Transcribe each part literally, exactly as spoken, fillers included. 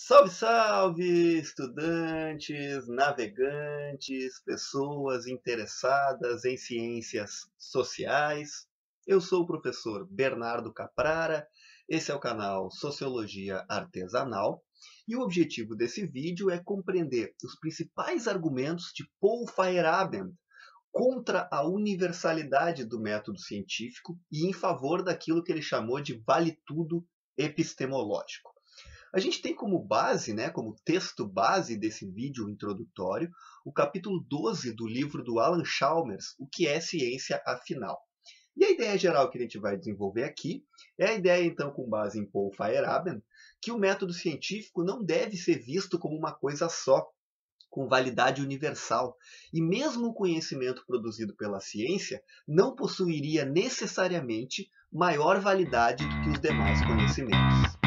Salve, salve, estudantes, navegantes, pessoas interessadas em ciências sociais. Eu sou o professor Bernardo Caprara, esse é o canal Sociologia Artesanal, e o objetivo desse vídeo é compreender os principais argumentos de Paul Feyerabend contra a universalidade do método científico e em favor daquilo que ele chamou de vale-tudo epistemológico. A gente tem como base, né, como texto base desse vídeo introdutório, o capítulo doze do livro do Alan Chalmers, O que é ciência afinal. E a ideia geral que a gente vai desenvolver aqui é a ideia, então, com base em Paul Feyerabend, que o método científico não deve ser visto como uma coisa só, com validade universal. E mesmo o conhecimento produzido pela ciência não possuiria necessariamente maior validade do que os demais conhecimentos.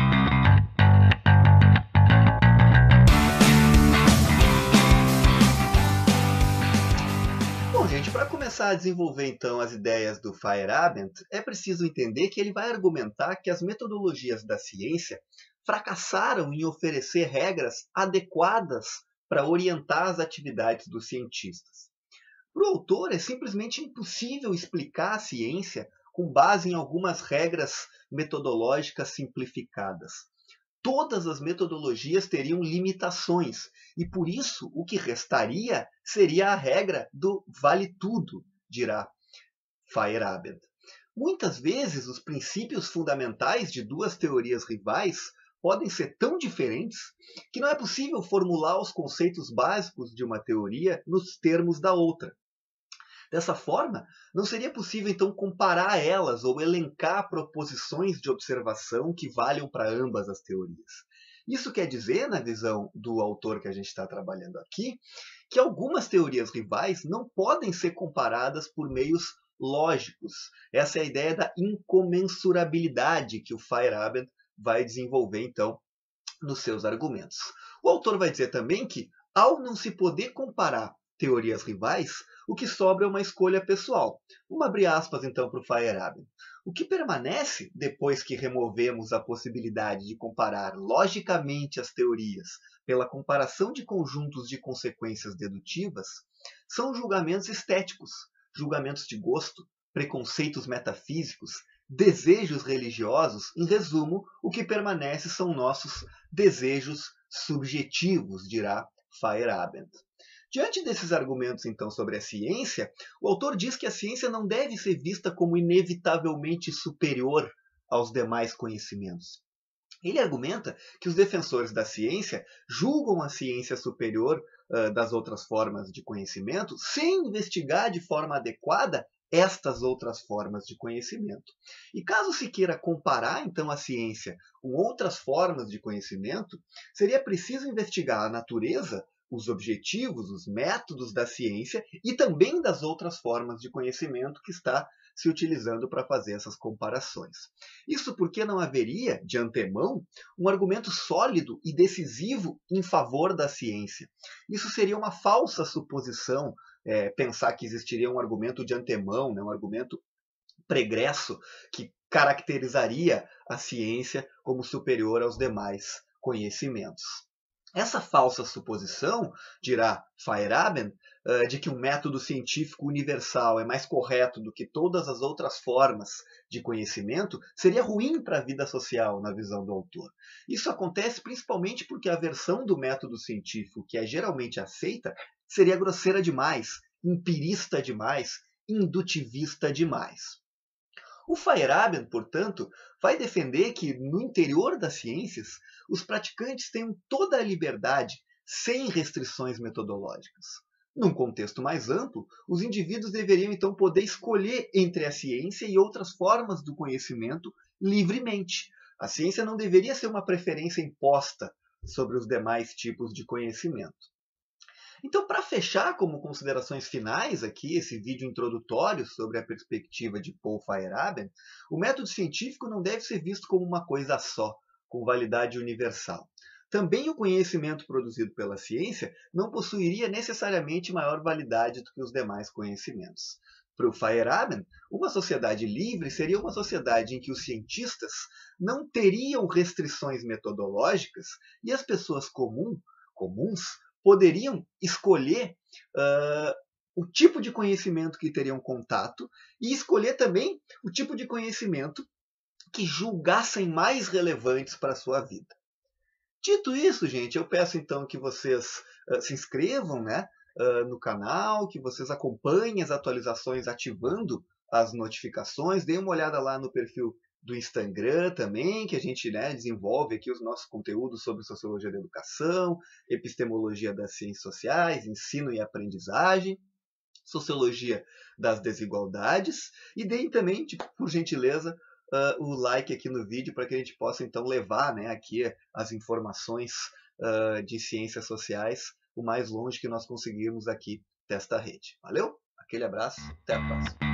Bom, gente, para começar a desenvolver então as ideias do Feyerabend, é preciso entender que ele vai argumentar que as metodologias da ciência fracassaram em oferecer regras adequadas para orientar as atividades dos cientistas. Para o autor, é simplesmente impossível explicar a ciência com base em algumas regras metodológicas simplificadas. Todas as metodologias teriam limitações, e por isso o que restaria seria a regra do vale tudo, dirá Feyerabend. Muitas vezes os princípios fundamentais de duas teorias rivais podem ser tão diferentes que não é possível formular os conceitos básicos de uma teoria nos termos da outra. Dessa forma, não seria possível então comparar elas ou elencar proposições de observação que valham para ambas as teorias. Isso quer dizer, na visão do autor que a gente está trabalhando aqui, que algumas teorias rivais não podem ser comparadas por meios lógicos. Essa é a ideia da incomensurabilidade que o Feyerabend vai desenvolver então nos seus argumentos. O autor vai dizer também que, ao não se poder comparar teorias rivais, o que sobra é uma escolha pessoal. Vamos abrir aspas então para o Feyerabend. O que permanece, depois que removemos a possibilidade de comparar logicamente as teorias pela comparação de conjuntos de consequências dedutivas, são julgamentos estéticos, julgamentos de gosto, preconceitos metafísicos, desejos religiosos. Em resumo, o que permanece são nossos desejos subjetivos, dirá Feyerabend. Diante desses argumentos, então, sobre a ciência, o autor diz que a ciência não deve ser vista como inevitavelmente superior aos demais conhecimentos. Ele argumenta que os defensores da ciência julgam a ciência superior uh, das outras formas de conhecimento sem investigar de forma adequada estas outras formas de conhecimento. E caso se queira comparar, então, a ciência com outras formas de conhecimento, seria preciso investigar a natureza, os objetivos, os métodos da ciência e também das outras formas de conhecimento que está se utilizando para fazer essas comparações. Isso porque não haveria, de antemão, um argumento sólido e decisivo em favor da ciência. Isso seria uma falsa suposição, é, pensar que existiria um argumento de antemão, né, um argumento pregresso que caracterizaria a ciência como superior aos demais conhecimentos. Essa falsa suposição, dirá Feyerabend, de que um método científico universal é mais correto do que todas as outras formas de conhecimento, seria ruim para a vida social, na visão do autor. Isso acontece principalmente porque a versão do método científico que é geralmente aceita seria grosseira demais, empirista demais, indutivista demais. O Feyerabend, portanto, vai defender que, no interior das ciências, os praticantes tenham toda a liberdade, sem restrições metodológicas. Num contexto mais amplo, os indivíduos deveriam então poder escolher entre a ciência e outras formas do conhecimento livremente. A ciência não deveria ser uma preferência imposta sobre os demais tipos de conhecimento. Então, para fechar como considerações finais aqui, esse vídeo introdutório sobre a perspectiva de Paul Feyerabend, o método científico não deve ser visto como uma coisa só, com validade universal. Também o conhecimento produzido pela ciência não possuiria necessariamente maior validade do que os demais conhecimentos. para o Feyerabend, uma sociedade livre seria uma sociedade em que os cientistas não teriam restrições metodológicas e as pessoas comum, comuns poderiam escolher uh, o tipo de conhecimento que teriam contato e escolher também o tipo de conhecimento que julgassem mais relevantes para a sua vida. Dito isso, gente, eu peço então que vocês uh, se inscrevam, né, uh, no canal, que vocês acompanhem as atualizações ativando as notificações, deem uma olhada lá no perfil do Instagram também, que a gente, né, desenvolve aqui os nossos conteúdos sobre sociologia da educação, epistemologia das ciências sociais, ensino e aprendizagem, sociologia das desigualdades, e deem também, tipo, por gentileza, uh, o like aqui no vídeo para que a gente possa então levar, né, aqui as informações uh, de ciências sociais o mais longe que nós conseguirmos aqui desta rede. Valeu? Aquele abraço, até a próxima.